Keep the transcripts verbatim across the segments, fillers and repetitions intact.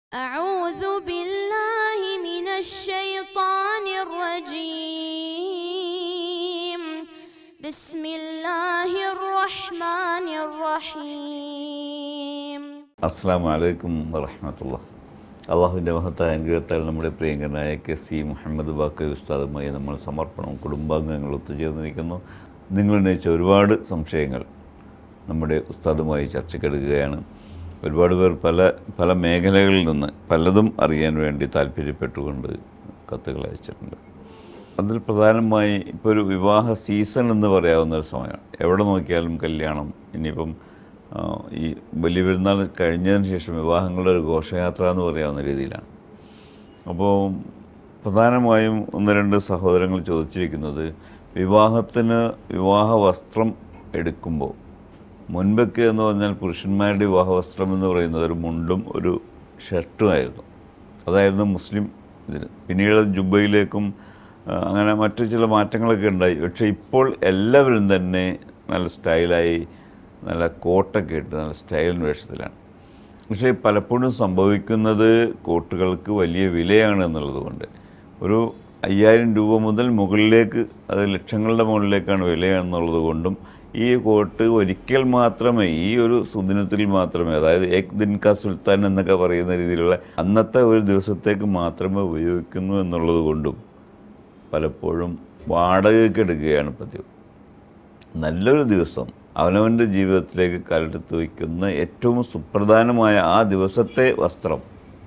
أعوذ بالله من الشيطان الرجيم بسم الله الرحمن الرحيم അസ്സലാമു അലൈക്കും വറഹ്മത്തുള്ളാഹി. അള്ളാഹുവിൻ്റെ മഹത്തായ അനുഗ്രഹത്താൽ നമ്മുടെ പ്രിയങ്കരനായ കെ സി മുഹമ്മദ് ബാക്കവി ഉസ്താദുമായി നമ്മൾ സമർപ്പണവും കുടുംബാംഗങ്ങൾ ഒത്തുചേർന്നിരിക്കുന്നു. നിങ്ങളുന്നയിച്ച ഒരുപാട് സംശയങ്ങൾ നമ്മുടെ ഉസ്താദുമായി ചർച്ചയ്ക്കെടുക്കുകയാണ്. ഒരുപാട് പേർ പല പല മേഖലകളിൽ നിന്ന് പലതും അറിയാൻ വേണ്ടി താല്പര്യപ്പെട്ടുകൊണ്ട് കത്തുകൾ അയച്ചിട്ടുണ്ട്. അതിൽ പ്രധാനമായി ഇപ്പോൾ ഒരു വിവാഹ സീസൺ എന്ന് പറയാവുന്ന ഒരു സമയമാണ്. എവിടെ നോക്കിയാലും കല്യാണം. ഇനിയിപ്പം ഈ വലിയ പെരുന്നാൾ കഴിഞ്ഞതിന് ശേഷം വിവാഹങ്ങളുടെ ഒരു ഘോഷയാത്ര എന്ന് പറയാവുന്ന രീതിയിലാണ്. അപ്പോൾ പ്രധാനമായും ഒന്ന് രണ്ട് സഹോദരങ്ങൾ ചോദിച്ചിരിക്കുന്നത്, വിവാഹത്തിന് വിവാഹ വസ്ത്രം എടുക്കുമ്പോൾ മുൻപൊക്കെ എന്ന് പറഞ്ഞാൽ പുരുഷന്മാരുടെ വിവാഹ വസ്ത്രം എന്ന് പറയുന്നത് ഒരു മുണ്ടും ഒരു ഷർട്ടുമായിരുന്നു. അതായിരുന്നു മുസ്ലിം ഇതിന്. പിന്നീട് ജുബയിലേക്കും അങ്ങനെ മറ്റു ചില മാറ്റങ്ങളൊക്കെ ഉണ്ടായി. പക്ഷേ ഇപ്പോൾ എല്ലാവരും തന്നെ നല്ല സ്റ്റൈലായി നല്ല കോട്ടൊക്കെ ഇട്ട് നല്ല സ്റ്റൈൽ വേഷത്തിലാണ്. പക്ഷേ പലപ്പോഴും സംഭവിക്കുന്നത് കോട്ടുകൾക്ക് വലിയ വിലയാണ് എന്നുള്ളത് കൊണ്ട് ഒരു അയ്യായിരം രൂപ മുതൽ മുകളിലേക്ക്, അത് ലക്ഷങ്ങളുടെ മുകളിലേക്കാണ് വിലയാണെന്നുള്ളത് കൊണ്ടും ഈ കോട്ട് ഒരിക്കൽ മാത്രമേ, ഈ ഒരു സുദിനത്തിൽ മാത്രമേ, അതായത് ഏക് ദിൻ കാ സുൽത്താൻ എന്നൊക്കെ പറയുന്ന രീതിയിലുള്ള അന്നത്തെ ഒരു ദിവസത്തേക്ക് മാത്രമേ ഉപയോഗിക്കുന്നു എന്നുള്ളത് കൊണ്ടും പലപ്പോഴും വാടകയ്ക്ക് എടുക്കുകയാണ് പതിവ്. നല്ലൊരു ദിവസം അവനവൻ്റെ ജീവിതത്തിലേക്ക് കാലെടുത്ത് വയ്ക്കുന്ന ഏറ്റവും സുപ്രധാനമായ ആ ദിവസത്തെ വസ്ത്രം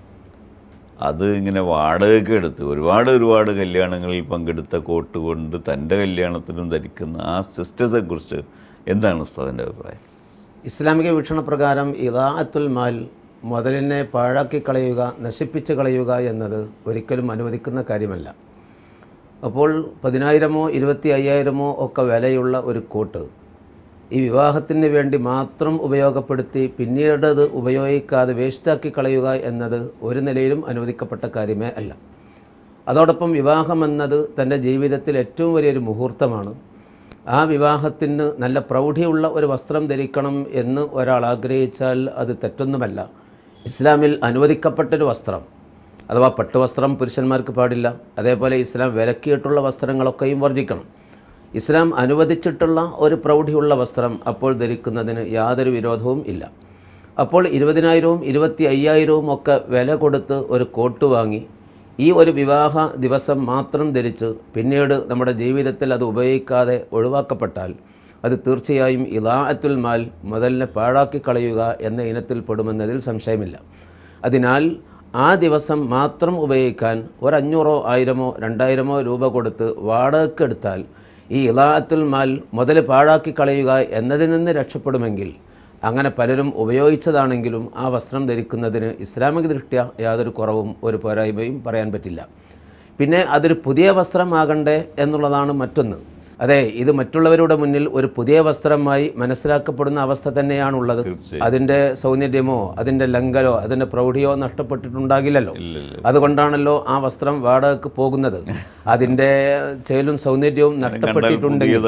അത് ഇങ്ങനെ വാടകയ്ക്ക് എടുത്ത് ഒരുപാട് ഒരുപാട് കല്യാണങ്ങളിൽ പങ്കെടുത്ത കോട്ട് കൊണ്ട് തൻ്റെ കല്യാണത്തിനും ധരിക്കുന്ന ആ സിസ്റ്റത്തെക്കുറിച്ച് എന്താണ് ഉസ്താദിൻ്റെ അഭിപ്രായം? ഇസ്ലാമിക വീക്ഷണപ്രകാരം ഇദാഅത്തുൽ മാൽ, മുതലിനെ പാഴാക്കി കളയുക, നശിപ്പിച്ച് കളയുക എന്നത് ഒരിക്കലും അനുവദിക്കുന്ന കാര്യമല്ല. അപ്പോൾ പതിനായിരമോ ഇരുപത്തി അയ്യായിരമോ ഒക്കെ വിലയുള്ള ഒരു കോട്ട് ഈ വിവാഹത്തിന് വേണ്ടി മാത്രം ഉപയോഗപ്പെടുത്തി പിന്നീട് അത് ഉപയോഗിക്കാതെ വേസ്റ്റാക്കി കളയുക എന്നത് ഒരു നിലയിലും അനുവദിക്കപ്പെട്ട കാര്യമേ അല്ല. അതോടൊപ്പം വിവാഹം എന്നത് തൻ്റെ ജീവിതത്തിൽ ഏറ്റവും വലിയൊരു മുഹൂർത്തമാണ്. ആ വിവാഹത്തിന് നല്ല പ്രൗഢിയുള്ള ഒരു വസ്ത്രം ധരിക്കണം എന്ന് ഒരാൾ ആഗ്രഹിച്ചാൽ അത് തെറ്റൊന്നുമല്ല. ഇസ്ലാമിൽ അനുവദിക്കപ്പെട്ടൊരു വസ്ത്രം അഥവാ പട്ടുവസ്ത്രം പുരുഷന്മാർക്ക് പാടില്ല. അതേപോലെ ഇസ്ലാം വിലക്കിയിട്ടുള്ള വസ്ത്രങ്ങളൊക്കെയും വർജിക്കണം. ഇസ്ലാം അനുവദിച്ചിട്ടുള്ള ഒരു പ്രൗഢിയുള്ള വസ്ത്രം അപ്പോൾ ധരിക്കുന്നതിന് യാതൊരു വിരോധവും ഇല്ല. അപ്പോൾ ഇരുപതിനായിരവും ഇരുപത്തി അയ്യായിരവും ഒക്കെ വില കൊടുത്ത് ഒരു കോട്ട് വാങ്ങി ഈ ഒരു വിവാഹ ദിവസം മാത്രം ധരിച്ച് പിന്നീട് നമ്മുടെ ജീവിതത്തിൽ അത് ഉപയോഗിക്കാതെ ഒഴിവാക്കപ്പെട്ടാൽ അത് തീർച്ചയായും ഇദാഅത്തുൽ മാൽ, മുതലിനെ പാഴാക്കി കളയുക എന്ന ഇനത്തിൽ പെടുമെന്നതിൽ സംശയമില്ല. അതിനാൽ ആ ദിവസം മാത്രം ഉപയോഗിക്കാൻ ഒരഞ്ഞൂറോ ആയിരമോ രണ്ടായിരമോ രൂപ കൊടുത്ത് വാടകയ്ക്കെടുത്താൽ ഈ ഇദാഅത്തുൽ മാൽ, മുതൽ പാഴാക്കി കളയുക എന്നതിൽ നിന്ന് രക്ഷപ്പെടുമെങ്കിൽ അങ്ങനെ പലരും ഉപയോഗിച്ചതാണെങ്കിലും ആ വസ്ത്രം ധരിക്കുന്നതിന് ഇസ്ലാമിക ദൃഷ്ട്യാ യാതൊരു കുറവും ഒരു പോരായ്മയും പറയാൻ പറ്റില്ല. പിന്നെ അതൊരു പുതിയ വസ്ത്രമാകണ്ടേ എന്നുള്ളതാണ് മറ്റൊന്ന്. അതെ, ഇത് മറ്റുള്ളവരുടെ മുന്നിൽ ഒരു പുതിയ വസ്ത്രമായി മനസ്സിലാക്കപ്പെടുന്ന അവസ്ഥ തന്നെയാണുള്ളത്. അതിൻ്റെ സൗന്ദര്യമോ അതിൻ്റെ ലങ്കലോ അതിൻ്റെ പ്രൗഢിയോ നഷ്ടപ്പെട്ടിട്ടുണ്ടാകില്ലല്ലോ. അതുകൊണ്ടാണല്ലോ ആ വസ്ത്രം വാടകയ്ക്ക് പോകുന്നത്. അതിൻ്റെ ചേലും സൗന്ദര്യവും നഷ്ടപ്പെട്ടിട്ടുണ്ടെങ്കിൽ,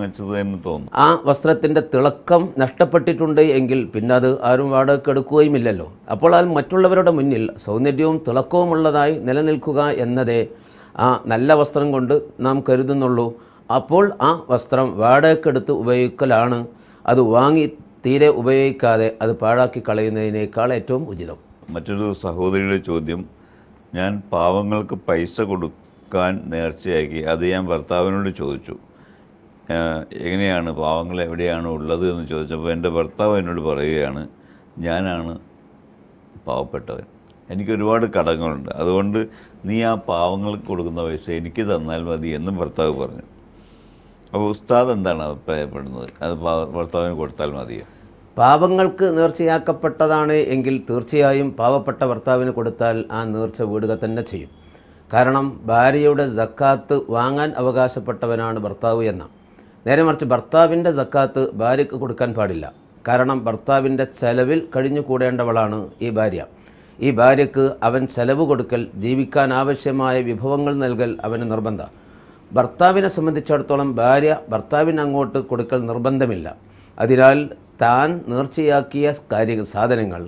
ആ വസ്ത്രത്തിൻ്റെ തിളക്കം നഷ്ടപ്പെട്ടിട്ടുണ്ട് എങ്കിൽ പിന്നെ അത് ആരും വാടകയ്ക്ക് എടുക്കുകയും ഇല്ലല്ലോ. അപ്പോൾ അത് മറ്റുള്ളവരുടെ മുന്നിൽ സൗന്ദര്യവും തിളക്കവും ഉള്ളതായി നിലനിൽക്കുക എന്നതേ ആ നല്ല വസ്ത്രം കൊണ്ട് നാം കരുതുന്നുള്ളൂ. അപ്പോൾ ആ വസ്ത്രം വാടകയ്ക്കെടുത്ത് ഉപയോഗിക്കലാണ് അത് വാങ്ങി തീരെ ഉപയോഗിക്കാതെ അത് പാഴാക്കി കളയുന്നതിനേക്കാൾ ഏറ്റവും ഉചിതം. മറ്റൊരു സഹോദരിയുടെ ചോദ്യം, ഞാൻ പാവങ്ങൾക്ക് പൈസ കൊടുക്കാൻ നേർച്ചയാക്കി, അത് ഞാൻ ഭർത്താവിനോട് ചോദിച്ചു, എങ്ങനെയാണ് പാവങ്ങൾ എവിടെയാണ് ഉള്ളത് എന്ന് ചോദിച്ചപ്പോൾ എൻ്റെ ഭർത്താവ് എന്നോട് പറയുകയാണ്, ഞാനാണ് പാവപ്പെട്ടവൻ, എനിക്ക് ഒരുപാട് കടങ്ങളുണ്ട്, അതുകൊണ്ട് നീ ആ പാവങ്ങൾക്ക് കൊടുക്കുന്ന പൈസ എനിക്ക് തന്നാൽ മതി എന്നും ഭർത്താവ് പറഞ്ഞു. അപ്പോൾ ഉസ്താദ് എന്താണ് അഭിപ്രായപ്പെടുന്നത്? അത് ഭർത്താവിന് കൊടുത്താൽ മതിയോ? പാവങ്ങൾക്ക് നേർച്ചയാക്കപ്പെട്ടതാണ് എങ്കിൽ തീർച്ചയായും പാവപ്പെട്ട ഭർത്താവിന് കൊടുത്താൽ ആ നേർച്ച വീടുക തന്നെ ചെയ്യും. കാരണം ഭാര്യയുടെ സക്കാത്ത് വാങ്ങാൻ അവകാശപ്പെട്ടവനാണ് ഭർത്താവ് എന്ന. നേരെ മറിച്ച് ഭർത്താവിൻ്റെ സക്കാത്ത് ഭാര്യയ്ക്ക് കൊടുക്കാൻ പാടില്ല. കാരണം ഭർത്താവിൻ്റെ ചെലവിൽ കഴിഞ്ഞു കൂടേണ്ടവളാണ് ഈ ഭാര്യ. ഈ ഭാര്യയ്ക്ക് അവൻ ചെലവ് കൊടുക്കൽ, ജീവിക്കാൻ ആവശ്യമായ വിഭവങ്ങൾ നൽകൽ അവന് നിർബന്ധം. ഭർത്താവിനെ സംബന്ധിച്ചിടത്തോളം ഭാര്യ ഭർത്താവിന് അങ്ങോട്ട് കൊടുക്കൽ നിർബന്ധമില്ല. അതിനാൽ താൻ നേർച്ചയാക്കിയ കാര്യ സാധനങ്ങൾ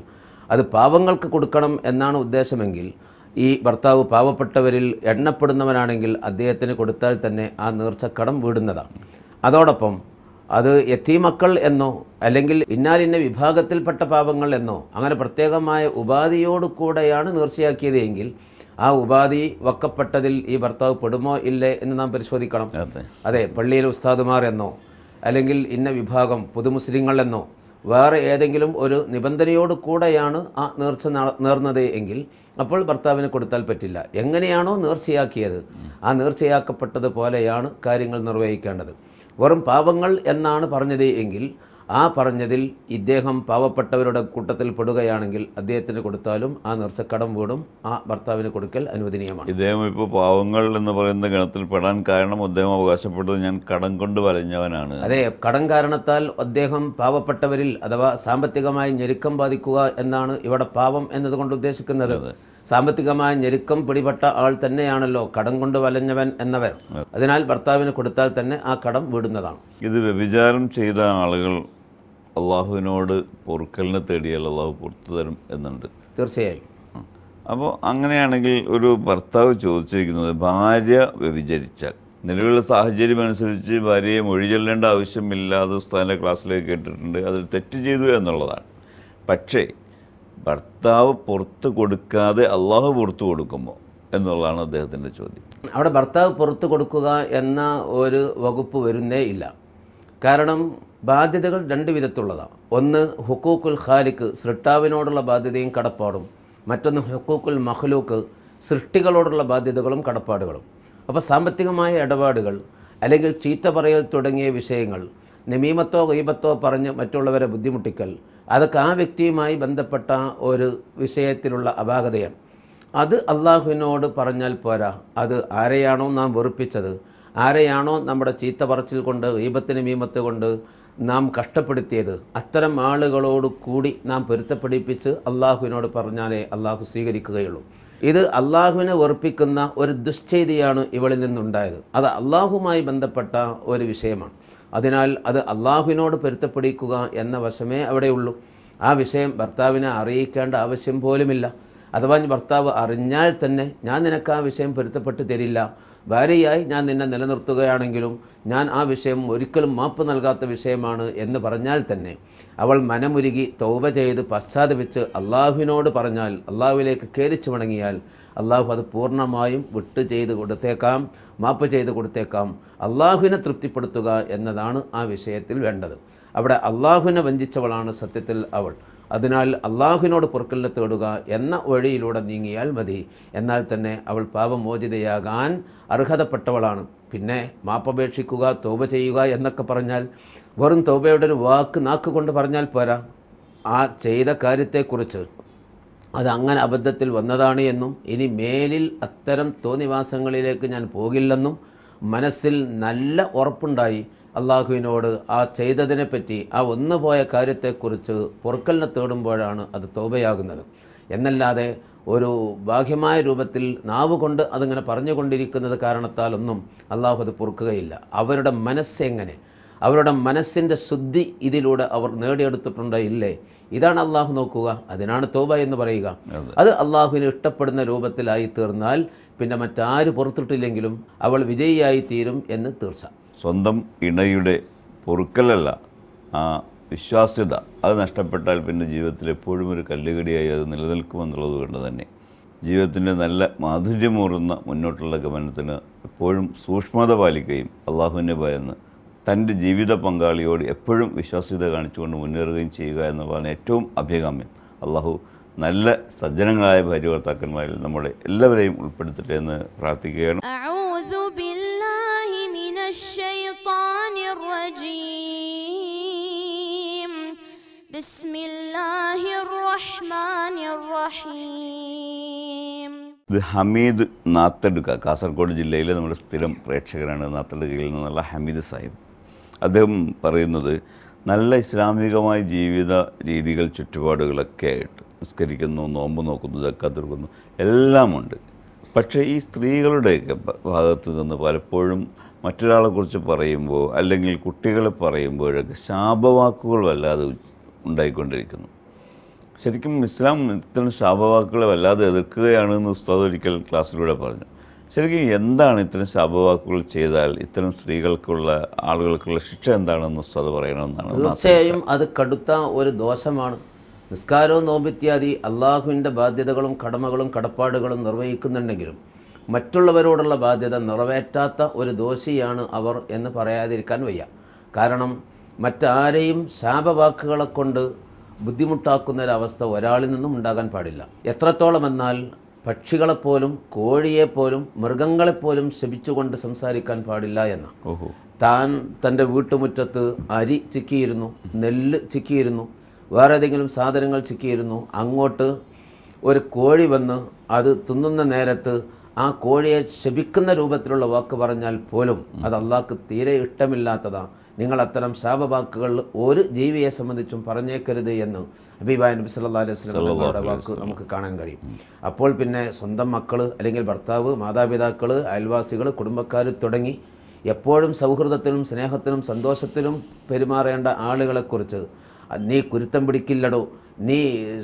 അത് പാവങ്ങൾക്ക് കൊടുക്കണം എന്നാണ് ഉദ്ദേശമെങ്കിൽ ഈ ഭർത്താവ് പാവപ്പെട്ടവരിൽ എണ്ണപ്പെടുന്നവനാണെങ്കിൽ അദ്ദേഹത്തിന് കൊടുത്താൽ തന്നെ ആ നേർച്ച കടം വീടുന്നതാണ്. അതോടൊപ്പം അത് യതീമക്കൾ എന്നോ അല്ലെങ്കിൽ ഇന്നാലിന്ന വിഭാഗത്തിൽപ്പെട്ട പാവങ്ങൾ എന്നോ അങ്ങനെ പ്രത്യേകമായ ഉപാധിയോട് കൂടെയാണ് നേർച്ചയാക്കിയത് എങ്കിൽ ആ ഉപാധി വക്കപ്പെട്ടതിൽ ഈ ഭർത്താവ് പെടുമോ ഇല്ലേ എന്ന് നാം പരിശോധിക്കണം. അതെ, പള്ളിയിലെ ഉസ്താദുമാർ എന്നോ അല്ലെങ്കിൽ ഇന്ന വിഭാഗം പുതുമുസ്ലിങ്ങൾ എന്നോ വേറെ ഏതെങ്കിലും ഒരു നിബന്ധനയോട് കൂടെയാണ് ആ നേർച്ച നേർന്നത് എങ്കിൽ അപ്പോൾ ഭർത്താവിന് കൊടുത്താൽ പറ്റില്ല. എങ്ങനെയാണോ നേർച്ചയാക്കിയത് ആ നേർച്ചയാക്കപ്പെട്ടതുപോലെയാണ് കാര്യങ്ങൾ നിർവഹിക്കേണ്ടത്. വെറും പാവങ്ങൾ എന്നാണ് പറഞ്ഞത് എങ്കിൽ ആ പറഞ്ഞതിൽ ഇദ്ദേഹം പാവപ്പെട്ടവരുടെ കൂട്ടത്തിൽ പെടുകയാണെങ്കിൽ അദ്ദേഹത്തിന് കൊടുത്താലും ആ നേർച്ചക്കടം വീടും ആ ഭർത്താവിന് കൊടുക്കൽ അനുവദനീയമാണ്. ഇദ്ദേഹം ഇപ്പോൾ പാവങ്ങൾ എന്ന് പറയുന്ന ഗണത്തിൽ പെടാൻ കാരണം അദ്ദേഹം അവകാശപ്പെട്ടത് ഞാൻ കടം കൊണ്ട് വലഞ്ഞവനാണ്. അതെ, കടം കാരണത്താൽ അദ്ദേഹം പാവപ്പെട്ടവരിൽ അഥവാ സാമ്പത്തികമായി ഞെരുക്കം ബാധിക്കുക എന്നാണ് ഇവിടെ പാവം എന്നതുകൊണ്ട് ഉദ്ദേശിക്കുന്നത്. സാമ്പത്തികമായ ഞെരുക്കം പിടിപെട്ട ആൾ തന്നെയാണല്ലോ കടം കൊണ്ട് വലഞ്ഞവൻ എന്നവർ. അതിനാൽ ഭർത്താവിന് കൊടുത്താൽ തന്നെ ആ കടം വീടുന്നതാണ്. ഇത് വ്യഭിചാരം ചെയ്ത ആളുകൾ അള്ളാഹുവിനോട് പൊറുക്കലിനെ തേടിയാൽ അള്ളാഹു പുറത്തു തരും എന്നുണ്ട്. തീർച്ചയായും. അപ്പോൾ അങ്ങനെയാണെങ്കിൽ ഒരു ഭർത്താവ് ചോദിച്ചിരിക്കുന്നത് ഭാര്യ വ്യഭിചരിച്ചാൽ നിലവിലുള്ള സാഹചര്യം അനുസരിച്ച് ഭാര്യയെ മൊഴി ചൊല്ലേണ്ട ആവശ്യമില്ലാതെ ഉസ്താദിൻ്റെ ക്ലാസ്സിലേക്ക് കേട്ടിട്ടുണ്ട്, അതിൽ തെറ്റ് ചെയ്തു എന്നുള്ളതാണ്. പക്ഷേ ഭർത്താവ് പുറത്ത് കൊടുക്കാതെ അള്ളാഹു പുറത്തു കൊടുക്കുമോ എന്നുള്ളതാണ് അദ്ദേഹത്തിൻ്റെ ചോദ്യം. അവിടെ ഭർത്താവ് പുറത്തു കൊടുക്കുക എന്ന ഒരു വകുപ്പ് വരുന്നേ ഇല്ല. കാരണം ബാധ്യതകൾ രണ്ട് വിധത്തുള്ളതാണ്. ഒന്ന് ഹുക്കൂക്കുൽ ഖാലിക്ക്, സൃഷ്ടാവിനോടുള്ള ബാധ്യതയും കടപ്പാടും. മറ്റൊന്ന് ഹുക്കൂക്കുൽ മഖ്ലൂക്ക്, സൃഷ്ടികളോടുള്ള ബാധ്യതകളും കടപ്പാടുകളും. അപ്പോൾ സാമ്പത്തികമായ ഇടപാടുകൾ അല്ലെങ്കിൽ ചീത്ത പറയൽ തുടങ്ങിയ വിഷയങ്ങൾ, നമീമത്തോ ഗീബത്തോ പറഞ്ഞ് മറ്റുള്ളവരെ ബുദ്ധിമുട്ടിക്കൽ, അതൊക്കെ ആ വ്യക്തിയുമായി ബന്ധപ്പെട്ട ഒരു വിഷയത്തിലുള്ള അപാകതയാണ്. അത് അള്ളാഹുവിനോട് പറഞ്ഞാൽ പോരാ. അത് ആരെയാണോ നാം വെറുപ്പിച്ചത്, ആരെയാണോ നമ്മുടെ ചീത്ത പറച്ചിൽ കൊണ്ട് ഗീബത്തിന് മീമത്ത് കൊണ്ട് നാം കഷ്ടപ്പെടുത്തിയത്, അത്തരം ആളുകളോട് കൂടി നാം പൊരുത്തപ്പെടിപ്പിച്ച് അള്ളാഹുവിനോട് പറഞ്ഞാലേ അള്ളാഹു സ്വീകരിക്കുകയുള്ളൂ. ഇത് അള്ളാഹുവിനെ വെറുപ്പിക്കുന്ന ഒരു ദുശ്ചെയ്തിയാണ് ഇവളിൽ നിന്നുണ്ടായത്. അത് അള്ളാഹുമായി ബന്ധപ്പെട്ട ഒരു വിഷയമാണ്. അതിനാൽ അത് അള്ളാഹുവിനോട് പൊരുത്തപ്പെടിക്കുക എന്ന വശമേ അവിടെയുള്ളൂ. ആ വിഷയം ഭർത്താവിനെ അറിയിക്കേണ്ട ആവശ്യം പോലുമില്ല. അഥവാ ഭർത്താവ് അറിഞ്ഞാൽ തന്നെ ഞാൻ നിനക്ക് ആ വിഷയം പൊരുത്തപ്പെട്ട് തരില്ല, ഭാര്യയായി ഞാൻ നിന്നെ നിലനിർത്തുകയാണെങ്കിലും ഞാൻ ആ വിഷയം ഒരിക്കലും മാപ്പ് നൽകാത്ത വിഷയമാണ് എന്ന് പറഞ്ഞാൽ തന്നെ അവൾ മനമുരുകി തൗബ ചെയ്ത് പശ്ചാത്തപിച്ച് അള്ളാഹുവിനോട് പറഞ്ഞാൽ, അള്ളാഹുവിലേക്ക് ഖേദിച്ചു മടങ്ങിയാൽ അള്ളാഹു അത് പൂർണ്ണമായും വിട്ട് ചെയ്ത് കൊടുത്തേക്കാം, മാപ്പ് ചെയ്ത് കൊടുത്തേക്കാം. അള്ളാഹുവിനെ തൃപ്തിപ്പെടുത്തുക എന്നതാണ് ആ വിഷയത്തിൽ വേണ്ടത്. അവിടെ അള്ളാഹുവിനെ വഞ്ചിച്ചവളാണ് സത്യത്തിൽ അവൾ. അതിനാൽ അള്ളാഹുവിനോട് പൊറുക്കലിനെ തേടുക എന്ന വഴിയിലൂടെ നീങ്ങിയാൽ മതി. എന്നാൽ തന്നെ അവൾ പാപമോചിതയാകാൻ അർഹതപ്പെട്ടവളാണ്. പിന്നെ മാപ്പപേക്ഷിക്കുക, തൗബ ചെയ്യുക എന്നൊക്കെ പറഞ്ഞാൽ വെറും തൗബയുടെ ഒരു വാക്ക് നാക്ക് കൊണ്ട് പറഞ്ഞാൽ പോരാ. ആ ചെയ്ത കാര്യത്തെക്കുറിച്ച് അത് അങ്ങനെ അബദ്ധത്തിൽ വന്നതാണ് എന്നും ഇനി മേലിൽ അത്തരം തോന്നിവാസങ്ങളിലേക്ക് ഞാൻ പോകില്ലെന്നും മനസ്സിൽ നല്ല ഉറപ്പുണ്ടായി അള്ളാഹുവിനോട് ആ ചെയ്തതിനെപ്പറ്റി, ആ ഒന്ന് പോയ കാര്യത്തെക്കുറിച്ച് പൊറുക്കലിനെ തേടുമ്പോഴാണ് അത് തൗബയാകുന്നത്. എന്നല്ലാതെ ഒരു ബാഹ്യമായ രൂപത്തിൽ നാവ് കൊണ്ട് അതിങ്ങനെ പറഞ്ഞുകൊണ്ടിരിക്കുന്നത് കാരണത്താലൊന്നും അള്ളാഹു അത് പൊറുക്കുകയില്ല. അവരുടെ മനസ്സെങ്ങനെ, അവരുടെ മനസ്സിൻ്റെ ശുദ്ധി ഇതിലൂടെ അവർ നേടിയെടുത്തിട്ടുണ്ടോ ഇല്ലേ, ഇതാണ് അള്ളാഹു നോക്കുക. അതിനാണ് തൗബ എന്ന് പറയുക. അത് അള്ളാഹുവിന് ഇഷ്ടപ്പെടുന്ന രൂപത്തിലായി തീർന്നാൽ പിന്നെ മറ്റാര് പുറത്തിട്ടില്ലെങ്കിലും അവൾ വിജയിയായി തീരും എന്ന് തീർച്ച. സ്വന്തം ഇണയുടെ പൊറുക്കലല്ല, ആ വിശ്വാസ്യത അത് നഷ്ടപ്പെട്ടാൽ പിന്നെ ജീവിതത്തിൽ എപ്പോഴും ഒരു കല്ലുകടിയായി അത് നിലനിൽക്കുമെന്നുള്ളത് കൊണ്ട് തന്നെ ജീവിതത്തിൻ്റെ നല്ല മാധുര്യമൂറുന്ന മുന്നോട്ടുള്ള ഗമനത്തിന് എപ്പോഴും സൂക്ഷ്മത പാലിക്കുകയും അള്ളാഹുവിനെ ഭയന്ന് തൻ്റെ ജീവിത പങ്കാളിയോട് എപ്പോഴും വിശ്വാസ്യത കാണിച്ചുകൊണ്ട് മുന്നേറുകയും ചെയ്യുക എന്നുള്ളതാണ് ഏറ്റവും അഭികാമ്യം. അള്ളാഹു നല്ല സജ്ജനങ്ങളായ ഭാര്യ ഭർത്താക്കന്മാരിൽ നമ്മുടെ എല്ലാവരെയും ഉൾപ്പെടുത്തട്ടെ എന്ന് പ്രാർത്ഥിക്കുകയാണ്. ഇത് ഹമീദ് നാത്തടുക്ക, കാസർഗോഡ് ജില്ലയിലെ നമ്മുടെ സ്ഥിരം പ്രേക്ഷകരാണ്. നാത്തടുക്കയിൽ നിന്നുള്ള ഹമീദ് സാഹിബ്. അദ്ദേഹം പറയുന്നത് നല്ല ഇസ്ലാമികമായ ജീവിത രീതികൾ ചുറ്റുപാടുകളൊക്കെ ആയിട്ട് നിസ്കരിക്കുന്നു, നോമ്പ് നോക്കുന്നു, സക്കാത്ത് കൊടുക്കുന്നു, എല്ലാമുണ്ട്. പക്ഷേ ഈ സ്ത്രീകളുടെയൊക്കെ ഭാഗത്തു നിന്ന് പലപ്പോഴും മറ്റൊരാളെക്കുറിച്ച് പറയുമ്പോൾ അല്ലെങ്കിൽ കുട്ടികളെ പറയുമ്പോഴൊക്കെ ശാപവാക്കുകൾ വല്ലാതെ ഉണ്ടായിക്കൊണ്ടിരിക്കുന്നു. ശരിക്കും ഇസ്ലാം ഇത്തരം ശാപവാക്കുകളെ വല്ലാതെ എതിർക്കുകയാണെന്ന് ഉസ്താദ് ഒരിക്കൽ ക്ലാസ്സിലൂടെ പറഞ്ഞു. ശരിക്കും എന്താണ് ഇത്തരം ശാപവാക്കുകൾ ചെയ്താൽ ഇത്തരം സ്ത്രീകൾക്കുള്ള ആളുകൾക്കുള്ള ശിക്ഷ എന്താണെന്ന് ഉസ്താദ് പറയണമെന്നാണ്? തീർച്ചയായും അത് കടുത്ത ഒരു ദോഷമാണ്. നിസ്കാരവും നോമ്പിത്യാദി അള്ളാഹുവിൻ്റെ ബാധ്യതകളും കടമകളും കടപ്പാടുകളും നിർവഹിക്കുന്നുണ്ടെങ്കിലും മറ്റുള്ളവരോടുള്ള ബാധ്യത നിറവേറ്റാത്ത ഒരു ദോഷിയാണ് അവർ എന്ന് പറയാതിരിക്കാൻ വയ്യ. കാരണം മറ്റാരെയും ശാപവാക്കുകളെ കൊണ്ട് ബുദ്ധിമുട്ടാക്കുന്നൊരവസ്ഥ ഒരാളിൽ നിന്നും ഉണ്ടാകാൻ പാടില്ല. എത്രത്തോളം എന്നാൽ പക്ഷികളെപ്പോലും കോഴിയെപ്പോലും മൃഗങ്ങളെപ്പോലും ശപിച്ചുകൊണ്ട് സംസാരിക്കാൻ പാടില്ല എന്ന. താൻ തൻ്റെ വീട്ടുമുറ്റത്ത് അരി ചിക്കിയിരുന്നു, നെല്ല് ചിക്കിയിരുന്നു, വേറെ ഏതെങ്കിലും സാധനങ്ങൾ ചിക്കിയിരുന്നു. അങ്ങോട്ട് ഒരു കോഴി വന്ന് അത് തിന്നുന്ന നേരത്ത് ആ കോഴിയെ ശപിക്കുന്ന രൂപത്തിലുള്ള വാക്ക് പറഞ്ഞാൽ പോലും അത് അള്ളാഹ്ക്ക് തീരെ ഇഷ്ടമില്ലാത്തതാണ്. നിങ്ങൾ അത്തരം ശാപവാക്കുകൾ ഒരു ജീവിയെ സംബന്ധിച്ചും പറഞ്ഞേക്കരുത് എന്ന് ഹബീബായ നബി സല്ലല്ലാഹു അലൈഹി വസല്ലം തങ്ങളുടെ വാക്ക് നമുക്ക് കാണാൻ കഴിയും. അപ്പോൾ പിന്നെ സ്വന്തം മക്കൾ അല്ലെങ്കിൽ ഭർത്താവ്, മാതാപിതാക്കൾ, അയൽവാസികൾ, കുടുംബക്കാർ തുടങ്ങി എപ്പോഴും സൗഹൃദത്തിലും സ്നേഹത്തിലും സന്തോഷത്തിലും പെരുമാറേണ്ട ആളുകളെക്കുറിച്ച് നീ കുരുത്തം പിടിക്കില്ലടോ, നീ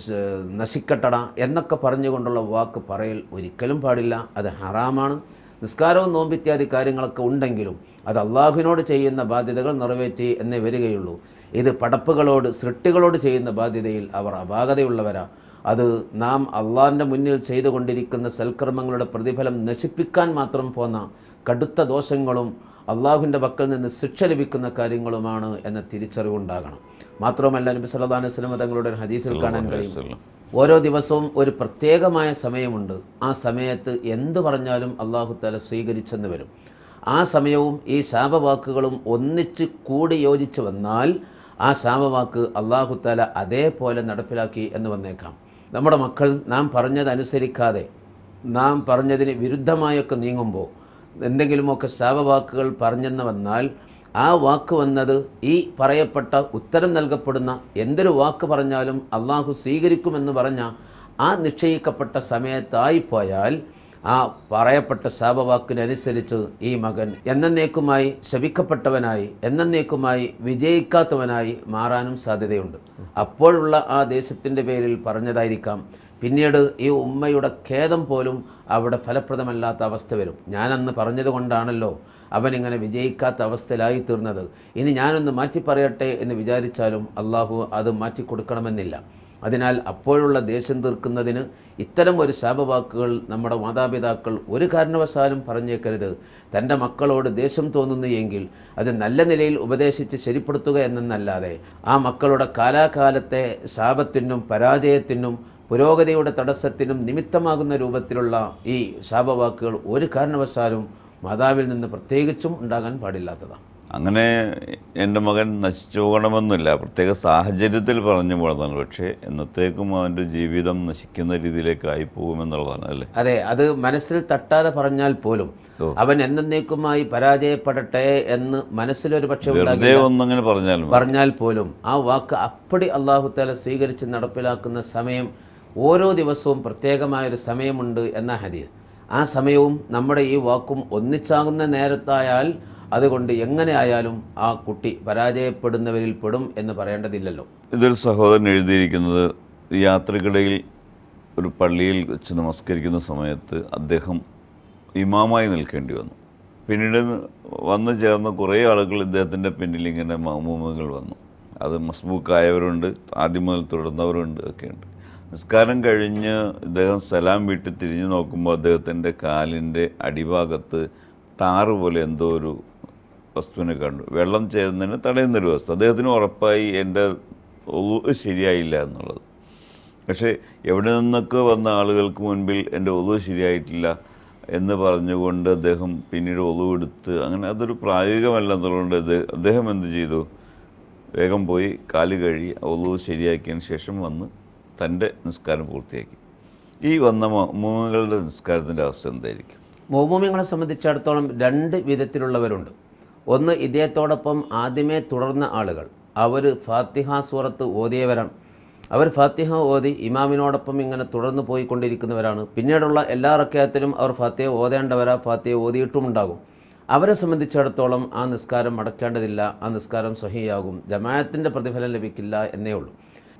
നശിക്കട്ടടാ എന്നൊക്കെ പറഞ്ഞുകൊണ്ടുള്ള വാക്ക് പറയൽ ഒരിക്കലും പാടില്ല. അത് ഹറാമാണ്. നിസ്കാരവും നോമ്പിത്യാദി കാര്യങ്ങളൊക്കെ ഉണ്ടെങ്കിലും അത് അള്ളാഹുവിനോട് ചെയ്യുന്ന ബാധ്യതകൾ നിറവേറ്റി എന്നേ വരികയുള്ളൂ. ഇത് പടപ്പുകളോട്, സൃഷ്ടികളോട് ചെയ്യുന്ന ബാധ്യതയിൽ അവർ അപാകതയുള്ളവരാ. അത് നാം അള്ളാഹിൻ്റെ മുന്നിൽ ചെയ്തുകൊണ്ടിരിക്കുന്ന സൽക്കർമ്മങ്ങളുടെ പ്രതിഫലം നശിപ്പിക്കാൻ മാത്രം പോന്ന കടുത്ത ദോഷങ്ങളും അള്ളാഹുവിൻ്റെ പക്കൽ നിന്ന് ശിക്ഷ ലഭിക്കുന്ന കാര്യങ്ങളുമാണ് എന്ന തിരിച്ചറിവുണ്ടാകണം. മാത്രമല്ല നബി സല്ലല്ലാഹു അലൈഹി വസല്ലം തങ്ങളുടെ ഒരു ഹദീസിൽ കാണാൻ കഴിയും, ഓരോ ദിവസവും ഒരു പ്രത്യേകമായ സമയമുണ്ട്. ആ സമയത്ത് എന്തു പറഞ്ഞാലും അള്ളാഹു തആല സ്വീകരിച്ചെന്ന് വരും. ആ സമയവും ഈ ശാപവാക്കുകളും ഒന്നിച്ച് കൂടി യോജിച്ച് വന്നാൽ ആ ശാപവാക്ക് അള്ളാഹു തആല അതേപോലെ നടപ്പിലാക്കി എന്ന് വന്നേക്കാം. നമ്മുടെ മക്കൾ നാം പറഞ്ഞതനുസരിക്കാതെ നാം പറഞ്ഞതിന് വിരുദ്ധമായൊക്കെ നീങ്ങുമ്പോൾ എന്തെങ്കിലുമൊക്കെ ശാപവാക്കുകൾ പറഞ്ഞെന്ന് വന്നാൽ ആ വാക്ക് വന്നത് ഈ പറയപ്പെട്ട ഉത്തരം നൽകപ്പെടുന്ന എന്തൊരു വാക്ക് പറഞ്ഞാലും അള്ളാഹു സ്വീകരിക്കുമെന്ന് പറഞ്ഞ ആ നിശ്ചയിക്കപ്പെട്ട സമയത്തായിപ്പോയാൽ ആ പറയപ്പെട്ട ശാപവാക്കിനനുസരിച്ച് ഈ മകൻ എന്നേക്കുമായി ശപിക്കപ്പെട്ടവനായി എന്നേക്കുമായി വിജയിക്കാത്തവനായി മാറാനും സാധ്യതയുണ്ട്. അപ്പോഴുള്ള ആ ദേശത്തിൻ്റെ പേരിൽ പറഞ്ഞതായിരിക്കാം പിന്നീട് ഈ ഉമ്മയുടെ ഖേദം പോലും അവിടെ ഫലപ്രദമല്ലാത്ത അവസ്ഥ വരും. ഞാനന്ന് പറഞ്ഞതുകൊണ്ടാണല്ലോ അവനിങ്ങനെ വിജയിക്കാത്ത അവസ്ഥയിലായി തീർന്നത്, ഇനി ഞാനൊന്ന് മാറ്റി പറയട്ടെ എന്ന് വിചാരിച്ചാലും അള്ളാഹു അത് മാറ്റിക്കൊടുക്കണമെന്നില്ല. അതിനാൽ അപ്പോഴുള്ള ദേഷ്യം തീർക്കുന്നതിന് ഇത്തരം ഒരു ശാപവാക്കുകൾ നമ്മുടെ മാതാപിതാക്കൾ ഒരു കാരണവശാലും പറഞ്ഞേക്കരുത്. തൻ്റെ മക്കളോട് ദേഷ്യം തോന്നുന്നു എങ്കിൽ അത് നല്ല നിലയിൽ ഉപദേശിച്ച് ശരിപ്പെടുത്തുക എന്നല്ലാതെ ആ മക്കളുടെ കാലാകാലത്തെ ശാപത്തിനും പരാജയത്തിനും പുരോഗതിയുടെ തടസ്സത്തിനും നിമിത്തമാകുന്ന രൂപത്തിലുള്ള ഈ ശാപവാക്കുകൾ ഒരു കാരണവശാലും മാതാവിൽ നിന്ന് പ്രത്യേകിച്ചും ഉണ്ടാകാൻ പാടില്ലാത്തതാണ്. അങ്ങനെ എൻ്റെ മകൻ നശിച്ചു പോകണമെന്നില്ല, പ്രത്യേക സാഹചര്യത്തിൽ പറഞ്ഞു പോകണമെന്നാണ്. പക്ഷേ എന്നത്തേക്കും അവൻ്റെ ജീവിതം നശിക്കുന്ന രീതിയിലേക്കായി പോകുമെന്നുള്ളതാണ് അല്ലേ? അതെ, അത് മനസ്സിൽ തട്ടാതെ പറഞ്ഞാൽ പോലും അവൻ എന്നേക്കുമായി പരാജയപ്പെടട്ടെ എന്ന് മനസ്സിലൊരു പക്ഷേ ഒന്നങ്ങനെ പറഞ്ഞാൽ പറഞ്ഞാൽ പോലും ആ വാക്ക് അപ്പടി അള്ളാഹു തആല സ്വീകരിച്ച് നടപ്പിലാക്കുന്ന സമയം ഓരോ ദിവസവും പ്രത്യേകമായൊരു സമയമുണ്ട് എന്ന ഹദീസ്. ആ സമയവും നമ്മുടെ ഈ വാക്കും ഒന്നിച്ചാകുന്ന നേരത്തായാൽ അതുകൊണ്ട് എങ്ങനെ ആയാലും ആ കുട്ടി പരാജയപ്പെടുന്നവരിൽ പെടും എന്ന് പറയേണ്ടതില്ലല്ലോ. ഇതൊരു സഹോദരൻ എഴുതിയിരിക്കുന്നത്, യാത്രക്കിടയിൽ ഒരു പള്ളിയിൽ വെച്ച് നമസ്കരിക്കുന്ന സമയത്ത് അദ്ദേഹം ഇമാമായി നിൽക്കേണ്ടി വന്നു. പിന്നീട് വന്നു ചേർന്ന കുറേ ആളുകൾ ഇദ്ദേഹത്തിൻ്റെ പിന്നിൽ ഇങ്ങനെ മഅ്മൂമുകൾ വന്നു. അത് മസ്ബൂക്കായവരുണ്ട്, ആദ്യം മുതൽ തുടർന്നവരുണ്ട് ഒക്കെയുണ്ട്. നിസ്കാരം കഴിഞ്ഞ് ഇദ്ദേഹം സലാം വീട്ടിൽ തിരിഞ്ഞു നോക്കുമ്പോൾ അദ്ദേഹത്തിൻ്റെ കാലിൻ്റെ അടിഭാഗത്ത് ടാറ് പോലെ എന്തോ ഒരു വസ്തുവിനെ കണ്ടു. വെള്ളം ചേരുന്നതിന് തടയുന്നൊരു വസ്തു. അദ്ദേഹത്തിന് ഉറപ്പായി എൻ്റെ ഒളു ശരിയായില്ല എന്നുള്ളത്. പക്ഷേ എവിടെ നിന്നൊക്കെ വന്ന ആളുകൾക്ക് മുൻപിൽ എൻ്റെ ഒളു ശരിയായിട്ടില്ല എന്ന് പറഞ്ഞുകൊണ്ട് അദ്ദേഹം പിന്നീട് ഒളു എടുത്ത്, അങ്ങനെ അതൊരു പ്രായോഗികമല്ല എന്നുള്ളതുകൊണ്ട് അദ്ദേഹം എന്ത് ചെയ്തു, വേഗം പോയി കാല് കഴുകി ഒളു ശരിയാക്കിയതിന് ശേഷം വന്ന് തൻ്റെ നിസ്കാരം പൂർത്തിയാക്കി. ഈ വന്ന മഅ്മൂമുകളുടെ നിസ്കാരത്തിൻ്റെ അവസ്ഥ എന്തായിരിക്കും? മഅ്മൂമിങ്ങളെ സംബന്ധിച്ചിടത്തോളം രണ്ട് വിധത്തിലുള്ളവരുണ്ട്. ഒന്ന്, ഇദ്ദേഹത്തോടൊപ്പം ആദ്യമേ തുടർന്ന ആളുകൾ, അവർ ഫാത്തിഹ സൂറത്ത് ഓതിയവരാണ്. അവർ ഫാത്തിഹ ഓതി ഇമാമിനോടൊപ്പം ഇങ്ങനെ തുടർന്ന് പോയിക്കൊണ്ടിരിക്കുന്നവരാണ്. പിന്നീടുള്ള എല്ലാ റക്അത്തിലും അവർ ഫാത്തിഹ ഓതേണ്ടവരാ, ഫാത്തിഹ ഓതിയിട്ടുമുണ്ടാകും. അവരെ സംബന്ധിച്ചിടത്തോളം ആ നിസ്കാരം മടക്കേണ്ടതില്ല, ആ നിസ്കാരം സ്വഹീയാകും, ജമാഅത്തിൻ്റെ പ്രതിഫലം ലഭിക്കില്ല എന്നേ ഉള്ളൂ.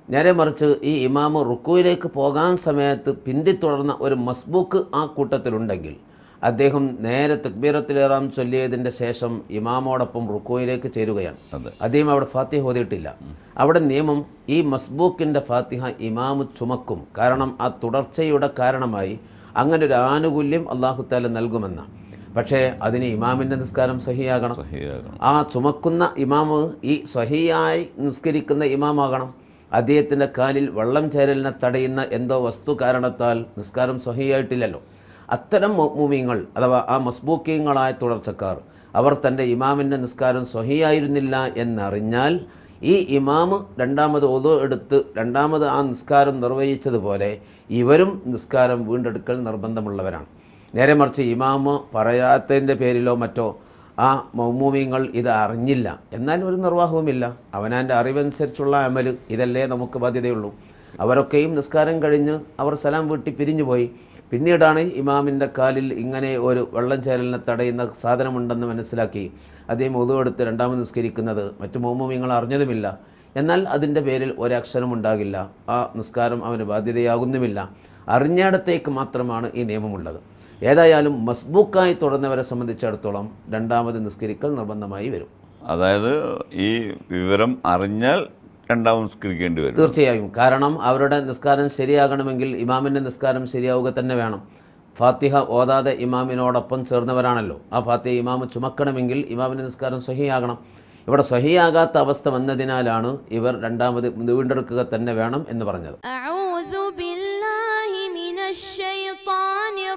നേരെ മറിച്ച് ഈ ഇമാമ് റുക്കുവിലേക്ക് പോകാൻ സമയത്ത് പിന്തിത്തുടർന്ന ഒരു മസ്ബൂക്ക് ആ കൂട്ടത്തിലുണ്ടെങ്കിൽ അദ്ദേഹം നേരെ തക്ബീറത്തുൽ-ഇഹ്റാം ചൊല്ലിയതിൻ്റെ ശേഷം ഇമാമോടൊപ്പം റുക്കുവിലേക്ക് ചേരുകയാണ്. അദ്ദേഹം അവിടെ ഫാത്തിഹ ഓതിയിട്ടില്ല. അവിടെ നിയമം ഈ മസ്ബൂക്കിൻ്റെ ഫാത്തിഹ ഇമാമ് ചുമക്കും. കാരണം ആ തുടർച്ചയുടെ കാരണമായി അങ്ങനെ ഒരു ആനുകൂല്യം അല്ലാഹു തആല നൽകുമെന്ന. പക്ഷേ അതിന് ഇമാമിൻ്റെ നിസ്കാരം സഹിയാകണം. ആ ചുമക്കുന്ന ഇമാമ് ഈ സഹിയായി നിസ്കരിക്കുന്ന ഇമാമാകണം. അദ്ദേഹത്തിൻ്റെ കാലിൽ വെള്ളം ചേരലിനെ തടയുന്ന എന്തോ വസ്തു കാരണത്താൽ നിസ്കാരം സഹിയായിട്ടില്ലല്ലോ. അത്തരം മുഅ്മിനീങ്ങൾ അഥവാ ആ മസ്ബൂക്കീങ്ങളായ തുടർച്ചക്കാർ അവർ തൻ്റെ ഇമാമിൻ്റെ നിസ്കാരം സ്വഹിയായിരുന്നില്ല എന്നറിഞ്ഞാൽ ഈ ഇമാമ് രണ്ടാമത് ഒദു എടുത്ത് രണ്ടാമത് ആ നിസ്കാരം നിർവഹിച്ചതുപോലെ ഇവരും നിസ്കാരം വീണ്ടെടുക്കൽ നിർബന്ധമുള്ളവരാണ്. നേരെ മറിച്ച് ഇമാമ് പറയാത്തതിൻ്റെ പേരിലോ മറ്റോ ആ മഅ്മൂമീങ്ങൾ ഇത് അറിഞ്ഞില്ല, എന്നാൽ ഒരു നിർവാഹവുമില്ല. അവനാൻ്റെ അറിവനുസരിച്ചുള്ള അമൽ ഇതല്ലേ നമുക്ക് ബാധ്യതയുള്ളൂ. അവരൊക്കെയും നിസ്കാരം കഴിഞ്ഞ് അവർ സലാം വീട്ടി പിരിഞ്ഞുപോയി. പിന്നീടാണ് ഇമാമിൻ്റെ കാലിൽ ഇങ്ങനെ ഒരു വെള്ളം ചേരലിനെ തടയുന്ന സാധനമുണ്ടെന്ന് മനസ്സിലാക്കി അദ്ദേഹം ഒദു എടുത്ത് രണ്ടാമത് നിസ്കരിക്കുന്നത്. മറ്റു മഅ്മൂമീങ്ങൾ അറിഞ്ഞതുമില്ല, എന്നാൽ അതിൻ്റെ പേരിൽ ഒരക്ഷരമുണ്ടാകില്ല. ആ നിസ്കാരം അവന് ബാധ്യതയാകുന്നുമില്ല. അറിഞ്ഞയിടത്തേക്ക് മാത്രമാണ് ഈ നിയമമുള്ളത്. ഏതായാലും മസ്ബൂക്കായി തുടർന്നവരെ സംബന്ധിച്ചിടത്തോളം രണ്ടാമത് നിസ്കരിക്കൽ നിർബന്ധമായി വരും. അതായത് ഈ വിവരം അറിഞ്ഞാൽ രണ്ടാമത് നിസ്കരിക്കേണ്ടി വരും തീർച്ചയായും. കാരണം അവരുടെ നിസ്കാരം ശരിയാകണമെങ്കിൽ ഇമാമിൻ്റെ നിസ്കാരം ശരിയാവുക തന്നെ വേണം. ഫാത്തിഹ ഓതാതെ ഇമാമിനോടൊപ്പം ചേർന്നവരാണല്ലോ. ആ ഫാത്തിഹ ഇമാമ് ചുമക്കണമെങ്കിൽ ഇമാമിൻ്റെ നിസ്കാരം സ്വഹിയാകണം. ഇവിടെ സ്വഹിയാകാത്ത അവസ്ഥ വന്നതിനാലാണ് ഇവർ രണ്ടാമത് വീണ്ടെടുക്കുക തന്നെ വേണം എന്ന് പറഞ്ഞത്. അഊദു ബില്ലാഹി മിനശ് ശൈത്വാനിർ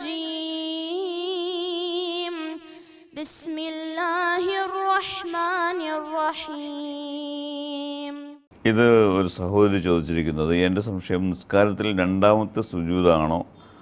റജീം. ബിസ്മില്ലാഹിർ റഹ്മാനിർ റഹീം. ഇത് ഒരു സഹോദരി ചോദിച്ചിരിക്കുന്നത്, എൻ്റെ സംശയം നിസ്കാരത്തിൽ രണ്ടാമത്തെ സുജൂദാണോ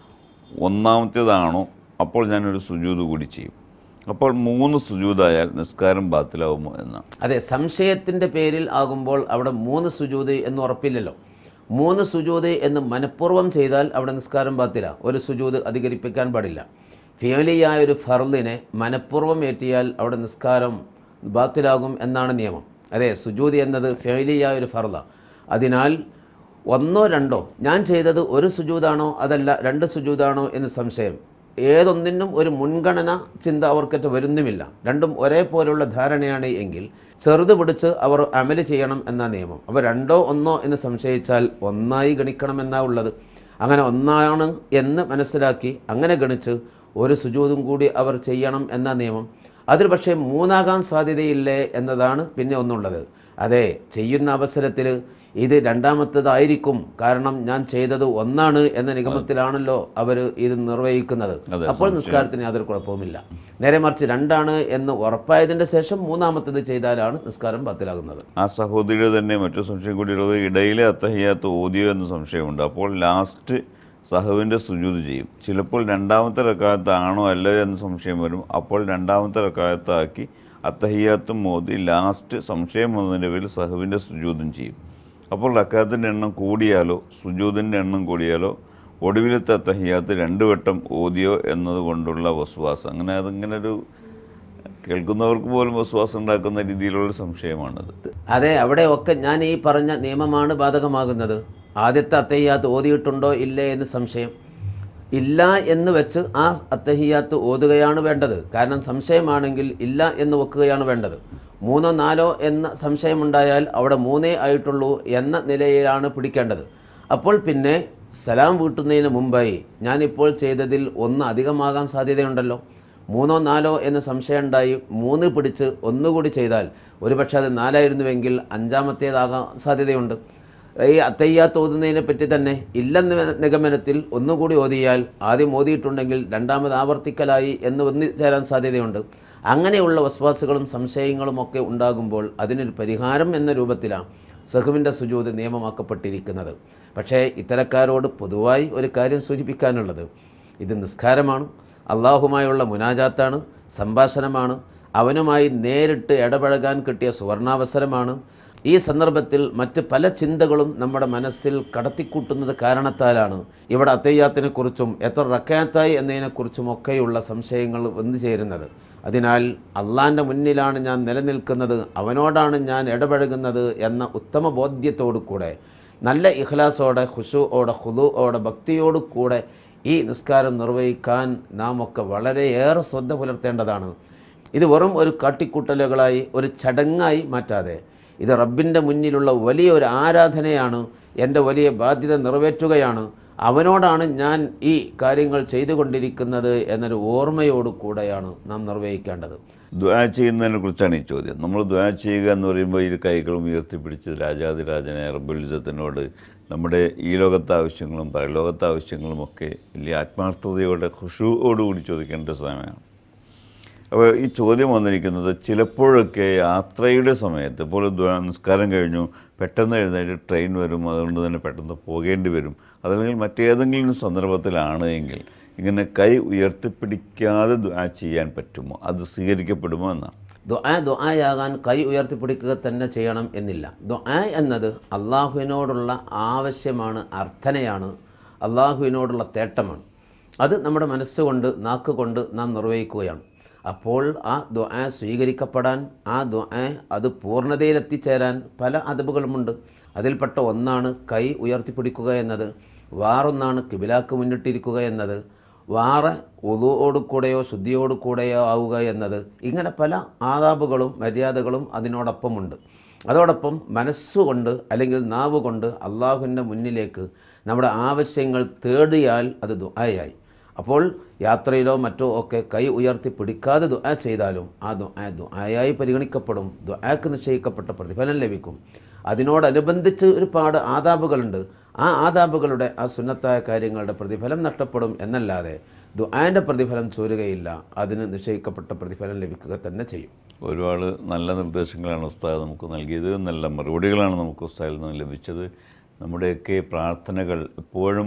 ഒന്നാമത്തേതാണോ? അപ്പോൾ ഞാനൊരു സുജൂദ് കൂടി ചെയ്യും. അപ്പോൾ മൂന്ന് സുജൂദായാൽ നിസ്കാരം ബാത്തിലാവുമോ എന്നാണ്. അതെ, സംശയത്തിൻ്റെ പേരിൽ ആകുമ്പോൾ അവിടെ മൂന്ന് സുജൂദ് എന്ന് ഉറപ്പില്ലല്ലോ. മൂന്ന് സുജൂദ് എന്ന് മനഃപൂർവ്വം ചെയ്താൽ അവിടെ നിസ്കാരം ബാത്തില. ഒരു സുജൂദ് അധികരിപ്പിക്കാൻ പാടില്ല. ഫിഅലിയായ ഒരു ഫർളിനെ മനഃപൂർവ്വം ഏറ്റിയാൽ അവിടെ നിസ്കാരം ബാത്തിലാകും എന്നാണ് നിയമം. അതെ, സുജൂദ് എന്നത് ഫിഅലിയായ ഒരു ഫർള. അതിനാൽ ഒന്നോ രണ്ടോ, ഞാൻ ചെയ്തത് ഒരു സുജൂദാണോ അതല്ല രണ്ട് സുജൂദാണോ എന്ന് സംശയം, ഏതൊന്നിനും ഒരു മുൻഗണന ചിന്ത അവർക്കറ്റ് വരുന്നുമില്ല. രണ്ടും ഒരേപോലുള്ള ധാരണയാണ് എങ്കിൽ ചെറുത് പിടിച്ച് അവർ അമല് ചെയ്യണം എന്ന നിയമം. അപ്പോൾ രണ്ടോ ഒന്നോ എന്ന് സംശയിച്ചാൽ ഒന്നായി ഗണിക്കണമെന്നാണ് ഉള്ളത്. അങ്ങനെ ഒന്നാണ് എന്ന് മനസ്സിലാക്കി അങ്ങനെ ഗണിച്ച് ഒരു സുജൂദും കൂടി അവർ ചെയ്യണം എന്ന നിയമം. അതിൽ പക്ഷേ മൂന്നാകാൻ സാധ്യതയില്ലേ എന്നതാണ് പിന്നെ ഒന്നുള്ളത്. അതെ, ചെയ്യുന്ന അവസരത്തിൽ ഇത് രണ്ടാമത്തേതായിരിക്കും, കാരണം ഞാൻ ചെയ്തത് ഒന്നാണ് എന്ന നിഗമത്തിലാണല്ലോ അവർ ഇത് നിർവഹിക്കുന്നത്. അപ്പോൾ നിസ്കാരത്തിന് യാതൊരു കുഴപ്പവുമില്ല. നേരെ മറിച്ച് രണ്ടാണ് എന്ന് ഉറപ്പായതിൻ്റെ ശേഷം മൂന്നാമത്തേത് ചെയ്താലാണ് നിസ്കാരം ബാത്തിലാകുന്നത്. ആ സഹോദരിയുടെ തന്നെ മറ്റു സംശയം കൂടിയുള്ളത്, ഇടയിലെ അത്തഹിയ്യാത്ത് ഓതിയോ എന്ന് സംശയമുണ്ട്. അപ്പോൾ ലാസ്റ്റ് സഹവിൻ്റെ സുജൂദ് ചെയ്യും. ചിലപ്പോൾ രണ്ടാമത്തെ റക്അത്താണോ അല്ലയോ എന്ന് സംശയം വരും. അപ്പോൾ രണ്ടാമത്തെ റക്അത്താക്കി അത്തഹിയ്യാത്തും ഓതി ലാസ്റ്റ് സംശയം വന്നതിൻ്റെ പേരിൽ സഹവിൻ്റെ സുജൂദും ചെയ്യും. അപ്പോൾ റക്അത്തിൻ്റെ എണ്ണം കൂടിയാലോ സുജൂദിൻ്റെ എണ്ണം കൂടിയാലോ ഒടുവിലത്തെ അത്തഹിയ്യാത്ത് രണ്ട് വട്ടം ഓതിയോ എന്നതുകൊണ്ടുള്ള വസ്വാസം. അങ്ങനെ അതിങ്ങനെ ഒരു കേൾക്കുന്നവർക്ക് പോലും വസ്വാസം ഉണ്ടാക്കുന്ന രീതിയിലുള്ള സംശയമാണത്. അതെ, അവിടെ ഒക്കെ ഞാൻ ഈ പറഞ്ഞ നിയമമാണ് ബാധകമാകുന്നത്. ആദ്യത്തെ അത്തഹിയ്യാത്ത് ഓതിയിട്ടുണ്ടോ ഇല്ലേ എന്ന് സംശയം ഇല്ല എന്ന് വെച്ച് ആ അത്തഹിയ്യാത്ത് ഓതുകയാണ് വേണ്ടത്. കാരണം സംശയമാണെങ്കിൽ ഇല്ല എന്ന് വെക്കുകയാണ് വേണ്ടത്. മൂന്നോ നാലോ എന്ന സംശയമുണ്ടായാൽ അവിടെ മൂന്നേ ആയിട്ടുള്ളൂ എന്ന നിലയിലാണ് പിടിക്കേണ്ടത്. അപ്പോൾ പിന്നെ സലാം വീട്ടുന്നതിന് മുമ്പായി ഞാനിപ്പോൾ ചെയ്തതിൽ ഒന്ന് അധികമാകാൻ സാധ്യതയുണ്ടല്ലോ. മൂന്നോ നാലോ എന്ന് സംശയം ഉണ്ടായി മൂന്ന് പിടിച്ച് ഒന്നുകൂടി ചെയ്താൽ ഒരുപക്ഷെ അത് നാലായിരുന്നുവെങ്കിൽ അഞ്ചാമത്തേതാകാൻ സാധ്യതയുണ്ട്. ഈ അത്തഹിയ്യാത്ത് ഓതുന്നതിനെ പറ്റി തന്നെ ഇല്ലെന്ന നിഗമനത്തിൽ ഒന്നുകൂടി ഓതിയാൽ ആദ്യം ഓതിയിട്ടുണ്ടെങ്കിൽ രണ്ടാമത് ആവർത്തിക്കലായി എന്ന് വന്നു ചേരാൻ സാധ്യതയുണ്ട്. അങ്ങനെയുള്ള വസ്വാസുകളും സംശയങ്ങളും ഒക്കെ ഉണ്ടാകുമ്പോൾ അതിനൊരു പരിഹാരം എന്ന രൂപത്തിലാണ് സഹുവിൻ്റെ സുജൂദ് നിയമമാക്കപ്പെട്ടിരിക്കുന്നത്. പക്ഷേ ഇത്തരക്കാരോട് പൊതുവായി ഒരു കാര്യം സൂചിപ്പിക്കാനുള്ളത്, ഇത് നിസ്കാരമാണ്, അള്ളാഹുമായുള്ള മുനാജാത്താണ്, സംഭാഷണമാണ്, അവനുമായി നേരിട്ട് ഇടപഴകാൻ കിട്ടിയ സുവർണാവസരമാണ്. ഈ സന്ദർഭത്തിൽ മറ്റ് പല ചിന്തകളും നമ്മുടെ മനസ്സിൽ കടത്തിക്കൂട്ടുന്നത് കാരണത്താലാണ് ഇവിടെ അത്തയ്യാത്തിനെക്കുറിച്ചും എത്ര റക്കാത്തായി എന്നതിനെക്കുറിച്ചുമൊക്കെയുള്ള സംശയങ്ങൾ വന്നു ചേരുന്നത്. അതിനാൽ അള്ളാൻ്റെ മുന്നിലാണ് ഞാൻ നിലനിൽക്കുന്നത്, അവനോടാണ് ഞാൻ ഇടപഴകുന്നത് എന്ന ഉത്തമ ബോധ്യത്തോടു കൂടെ നല്ല ഇഖ്ലാസോടെ ഖുശൂഓടെ ഖുദൂഓടെ ഭക്തിയോടു കൂടെ ഈ നിസ്കാരം നിർവഹിക്കാൻ നാം ഒക്കെ വളരെയേറെ ശ്രദ്ധ പുലർത്തേണ്ടതാണ്. ഇത് വെറും ഒരു കാട്ടിക്കൂട്ടലുകളായി ഒരു ചടങ്ങായി മാറ്റാതെ ഇത് റബ്ബിൻ്റെ മുന്നിലുള്ള വലിയ ഒരു ആരാധനയാണ്, എൻ്റെ വലിയ ബാധ്യത നിറവേറ്റുകയാണ്, അവനോടാണ് ഞാൻ ഈ കാര്യങ്ങൾ ചെയ്തുകൊണ്ടിരിക്കുന്നത് എന്നൊരു ഓർമ്മയോടു കൂടെയാണ് നാം നിർവഹിക്കേണ്ടത്. ദുആ ചെയ്യുന്നതിനെ കുറിച്ചാണ് ഈ ചോദ്യം. നമ്മൾ ദുആ ചെയ്യുക എന്ന് പറയുമ്പോൾ ഇരു കൈകളും ഉയർത്തിപ്പിടിച്ച് രാജാതിരാജനെ റബ്ബുൽ ഇസ്സത്തിനോട് നമ്മുടെ ഈ ലോകത്തെ ആവശ്യങ്ങളും പരലോകത്തെ ആവശ്യങ്ങളും ഒക്കെ വലിയ ആത്മാർത്ഥതയോടെ ഖുശൂഓടുകൂടി ചോദിക്കേണ്ട സമയമാണ്. അപ്പോൾ ഈ ചോദ്യം വന്നിരിക്കുന്നത് ചിലപ്പോഴൊക്കെ യാത്രയുടെ സമയത്ത്, ഇപ്പോൾ നിസ്കാരം കഴിഞ്ഞു പെട്ടെന്ന് എഴുന്നേറ്റ് ട്രെയിൻ വരും, അതുകൊണ്ട് തന്നെ പെട്ടെന്ന് പോകേണ്ടി വരും, അതല്ലെങ്കിൽ മറ്റേതെങ്കിലും സന്ദർഭത്തിലാണ് എങ്കിൽ ഇങ്ങനെ കൈ ഉയർത്തിപ്പിടിക്കാതെ ദുആ ചെയ്യാൻ പറ്റുമോ, അത് സ്വീകരിക്കപ്പെടുമോ എന്നാണ്. ദുആ ദുആയാകാൻ കൈ ഉയർത്തിപ്പിടിക്കുക തന്നെ ചെയ്യണം എന്നില്ല. ദുആ എന്നത് അള്ളാഹുവിനോടുള്ള ആവശ്യമാണ്, അർത്ഥനയാണ്, അള്ളാഹുവിനോടുള്ള തേട്ടമാണ്. അത് നമ്മുടെ മനസ്സുകൊണ്ട് നാക്കുകൊണ്ട് നാം നിർവഹിക്കുകയാണ്. അപ്പോൾ ആ ദുആ സ്വീകരിക്കപ്പെടാൻ, ആ ദുആ അത് പൂർണ്ണതയിലെത്തിച്ചേരാൻ പല അദബുകളുമുണ്ട്. അതിൽപ്പെട്ട ഒന്നാണ് കൈ ഉയർത്തിപ്പിടിക്കുക എന്നത്, വേറൊന്നാണ് കിബിലാക്ക് മുന്നിട്ടിരിക്കുക എന്നത്, വേറെ ഉളുവോടു കൂടെയോ ശുദ്ധിയോടു കൂടെയോ ആവുക എന്നത്. ഇങ്ങനെ പല ആദാബുകളും മര്യാദകളും അതിനോടൊപ്പമുണ്ട്. അതോടൊപ്പം മനസ്സുകൊണ്ട് അല്ലെങ്കിൽ നാവ് കൊണ്ട് അള്ളാഹുവിൻ്റെ മുന്നിലേക്ക് നമ്മുടെ ആവശ്യങ്ങൾ തേടിയാൽ അത് ദുആയായി. അപ്പോൾ യാത്രയിലോ മറ്റോ ഒക്കെ കൈ ഉയർത്തി പിടിക്കാതെ ദുആ ചെയ്താലും ആ ദുആ ദുആയായി പരിഗണിക്കപ്പെടും, ദുആക്ക് നിശ്ചയിക്കപ്പെട്ട പ്രതിഫലം ലഭിക്കും. അതിനോടനുബന്ധിച്ച് ഒരുപാട് ആദാബുകളുണ്ട്. ആ ആദാബുകളുടെ ആ സുന്നത്തായ കാര്യങ്ങളുടെ പ്രതിഫലം നഷ്ടപ്പെടും എന്നല്ലാതെ ദുആൻ്റെ പ്രതിഫലം ചോരുകയില്ല, അതിന് നിശ്ചയിക്കപ്പെട്ട പ്രതിഫലം ലഭിക്കുക തന്നെ ചെയ്യും. ഒരുപാട് നല്ല നിർദ്ദേശങ്ങളാണ് ഉസ്താദ് നമുക്ക് നൽകിയത്, നല്ല മറുപടികളാണ് നമുക്ക് ഉസ്താദിൽ നിന്ന് ലഭിച്ചത്. നമ്മുടെയൊക്കെ പ്രാർത്ഥനകൾ എപ്പോഴും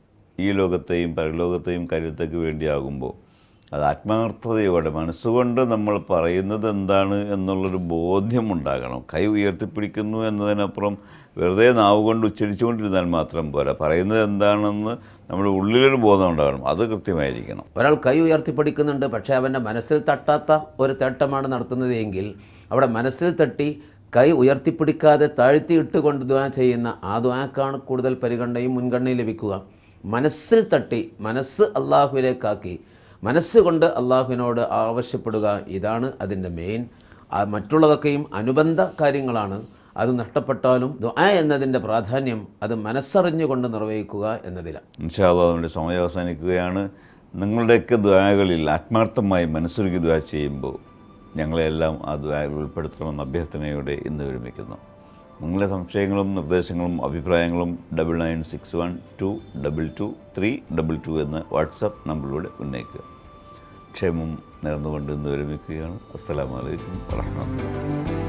ഈ ലോകത്തെയും പരലോകത്തെയും കാര്യത്തേക്ക് വേണ്ടിയാകുമ്പോൾ അത് ആത്മാർത്ഥതയോടെ മനസ്സുകൊണ്ട് നമ്മൾ പറയുന്നത് എന്താണ് എന്നുള്ളൊരു ബോധ്യമുണ്ടാകണം. കൈ ഉയർത്തിപ്പിടിക്കുന്നു എന്നതിനപ്പുറം വെറുതെ നാവ് കൊണ്ട് ഉച്ചരിച്ചുകൊണ്ടിരുന്നാൽ മാത്രം പോരാ, പറയുന്നത് എന്താണെന്ന് നമ്മുടെ ഉള്ളിലൊരു ബോധം ഉണ്ടാകണം, അത് കൃത്യമായിരിക്കണം. ഒരാൾ കൈ ഉയർത്തിപ്പിടിക്കുന്നുണ്ട്, പക്ഷേ അവൻ്റെ മനസ്സിൽ തട്ടാത്ത ഒരു തേട്ടമാണ് നടത്തുന്നത് എങ്കിൽ അവിടെ മനസ്സിൽ തട്ടി കൈ ഉയർത്തിപ്പിടിക്കാതെ താഴ്ത്തിയിട്ടുകൊണ്ട് ദുആ ചെയ്യുന്ന ആ ദുആക്കാണ് കൂടുതൽ പരിഗണനയും മുൻഗണനയും ലഭിക്കുക. മനസ്സിൽ തട്ടി മനസ്സ് അള്ളാഹുവിലേക്കാക്കി മനസ്സുകൊണ്ട് അള്ളാഹുവിനോട് ആവശ്യപ്പെടുക, ഇതാണ് അതിൻ്റെ മെയിൻ. മറ്റുള്ളതൊക്കെയും അനുബന്ധ കാര്യങ്ങളാണ്. അത് നഷ്ടപ്പെട്ടാലും ദുആ എന്നതിൻ്റെ പ്രാധാന്യം അത് മനസ്സറിഞ്ഞുകൊണ്ട് നിർവഹിക്കുക എന്നതിലാണ്. ഇൻഷാ അല്ലാഹ് നമ്മുടെ സമയം അവസാനിക്കുകയാണ്. നിങ്ങളുടെയൊക്കെ ദുആകളിൽ ആത്മാർത്ഥമായി മനസ്സൊരുക്കി ദുആ ചെയ്യുമ്പോൾ ഞങ്ങളെല്ലാം ആ ദുആയിൽ ഉൾപ്പെടുത്തണമെന്ന അഭ്യർത്ഥനയോടെ ഇന്ന് വിരമിക്കുന്നു. നിങ്ങളുടെ സംശയങ്ങളും നിർദ്ദേശങ്ങളും അഭിപ്രായങ്ങളും double nine six one two double two three double two എന്ന വാട്സപ്പ് നമ്പറിലൂടെ ഉന്നയിക്കുക. ക്ഷേമം നേർന്നുകൊണ്ട് ഇന്ന് വിരമിക്കുകയാണ്. അസ്സലാമു അലൈക്കും വറഹ്മത്തുള്ളാഹി.